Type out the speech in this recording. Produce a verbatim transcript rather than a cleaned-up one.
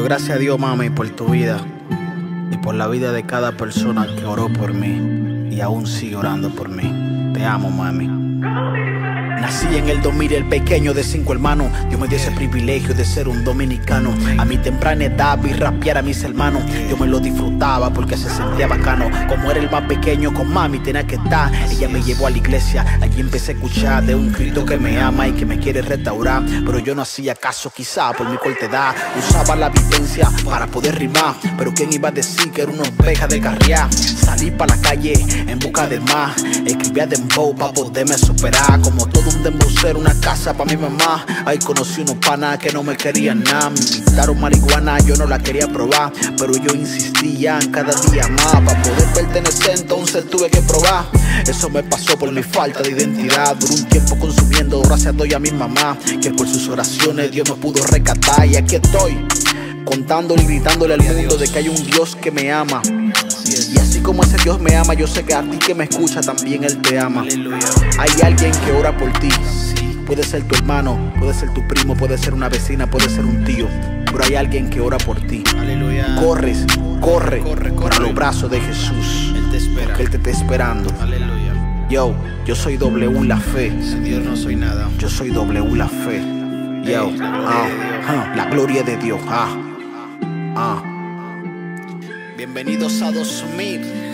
doy gracias a Dios, mami, por tu vida y por la vida de cada persona que oró por mí y aún sigue orando por mí. Te amo, mami. Nací en el dos mil, el pequeño de cinco hermanos. Dios me dio ese privilegio de ser un dominicano. A mi temprana edad vi rapear a mis hermanos. Yo me lo disfrutaba porque se sentía bacano. Como era el más pequeño, con mami tenía que estar. Ella me llevó a la iglesia, allí empecé a escuchar de un Cristo que me ama y que me quiere restaurar. Pero yo no hacía caso, quizá por mi corta edad. Usaba la vivencia para poder rimar, pero quién iba a decir que era una oveja de carriar. Salí para la calle en busca del mar. Escribía dembow para poderme superar. Como todo un dembocero, una casa para mi mamá. Ahí conocí unos panas que no me querían nada. Me invitaron marihuana, yo no la quería probar, pero yo insistía en cada día más. Para poder pertenecer entonces tuve que probar. Eso me pasó por mi falta de identidad. Duró un tiempo consumiendo, gracias doy a mi mamá, que por sus oraciones Dios me pudo rescatar. Y aquí estoy, contándole y gritándole al mundo de que hay un Dios que me ama. Y así como ese Dios me ama, yo sé que a ti que me escucha también Él te ama. Hay alguien que ora por ti. Puede ser tu hermano, puede ser tu primo, puede ser una vecina, puede ser un tío, pero hay alguien que ora por ti. Aleluya. Corres, corre, corre, corre para los brazos de Jesús. Él te espera. Porque Él te está esperando. Aleluya. Yo, yo soy W la fe. Sin Dios no soy nada. Yo soy W la fe. Yo, Hey, la gloria ah, de Dios. ah, la gloria de Dios. Ah, ah. Bienvenidos a dos mil.